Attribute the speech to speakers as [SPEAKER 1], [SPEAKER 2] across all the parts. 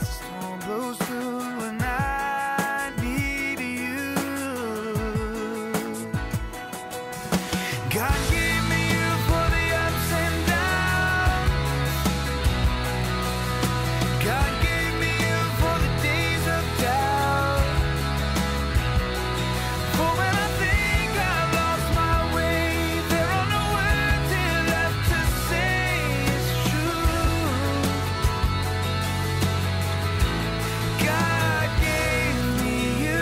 [SPEAKER 1] storm blows through and I need you. God gave me you for the ups and downs. God gave me you for the days of doubt. For when I think I've lost my way, there are no words here left to say it's true. God gave me you.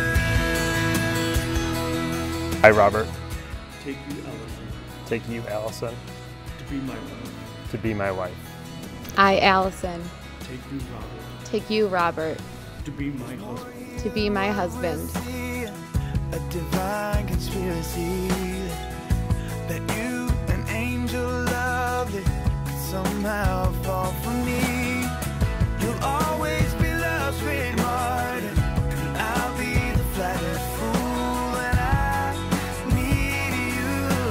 [SPEAKER 2] I, Robert,
[SPEAKER 3] Take you, Allison,
[SPEAKER 2] take you, Allison,
[SPEAKER 3] to be my wife.
[SPEAKER 2] to be my wife.
[SPEAKER 4] I, Allison,
[SPEAKER 3] Take you, Robert,
[SPEAKER 4] take you, Robert,
[SPEAKER 3] to be my husband.
[SPEAKER 4] to be my husband.
[SPEAKER 1] A divine conspiracy that you, an angel lovely, could somehow fall for me. You'll always be love's great martyr, and I'll be the flattered fool, and I need you.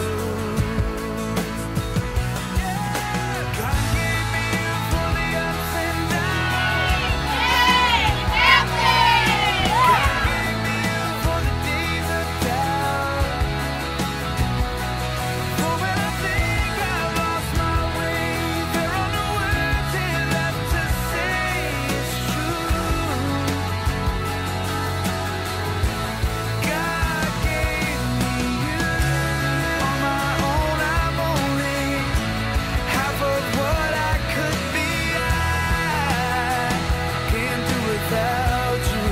[SPEAKER 1] God gave me you for the ups and downs. God gave me you for the days of doubt. For when I think I've lost my way, there are no words here left to say it's true. God gave me you. On my own, I'm only half of what I could be. I can't do without you.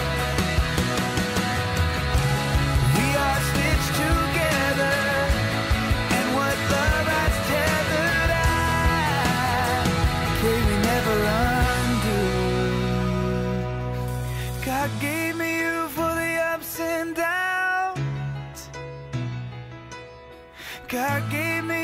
[SPEAKER 1] We are stitched together, and what love has tethered, I pray we never undo. God gave me you for the ups and downs. God gave me